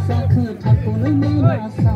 คือทักกูนึกไม่น่าส